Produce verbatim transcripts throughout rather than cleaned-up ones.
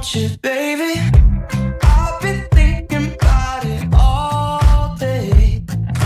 want you, baby. I've been thinking about it all day,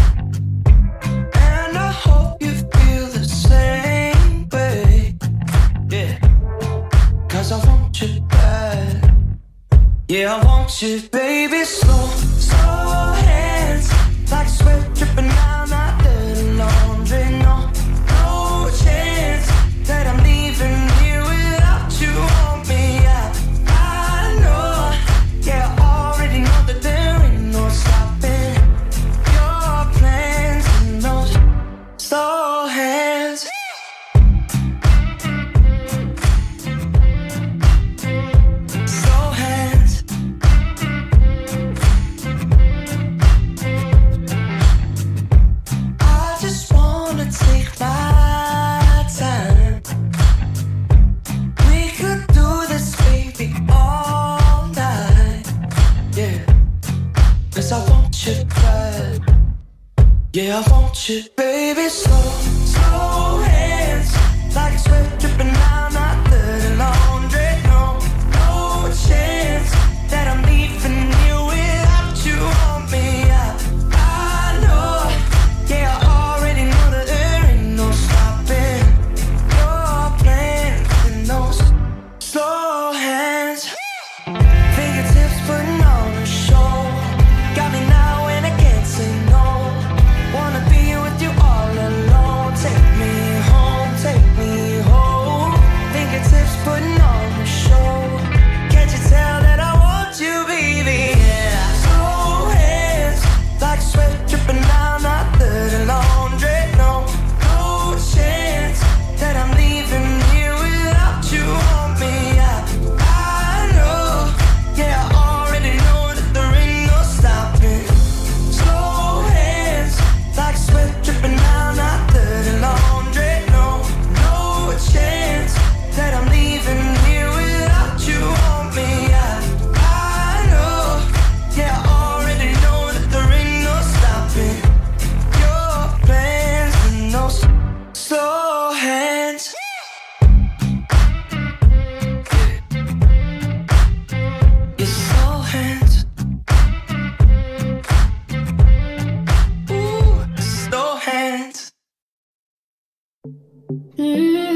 and I hope you feel the same way. Yeah, cause I want you bad. Yeah, I want you, baby. Slow, slow hands, like sweat dripping down my dirty laundry. No, no chance that I'm leaving here without you on me. I, I know, yeah, I already know that there ain't no stopping your plans and those slow hands. Slow hands. I just wanna take my time. We could do this, baby, all night. Yeah, cause I want you bad. Yeah, I want you, baby. Slow, slow hands, like sweat dripping down my dirty laundry. No, no chance that I'm leaving you without you on me. I, I know, yeah, I already know that there ain't no stopping your plans and those slow hands. Fingertips putting on a show, got me now and I can't say no. Wanna be with you all alone. Take me home, take me home. Fingertips putting on a show. Can't you tell that I want you, baby? Yeah. Slow hands, like sweat dripping down my dirty laundry. No, no chance that I'm leaving here without you on me. I, I know, yeah, I already know that there ain't no stopping. Slow hands, like sweat dripping down my dirty laundry. No, no chance that I'm leaving here without you on me. I, I know, yeah, I already know that there ain't no stopping your plans and those slow hands. Your slow hands. Ooh, slow hands. Mm.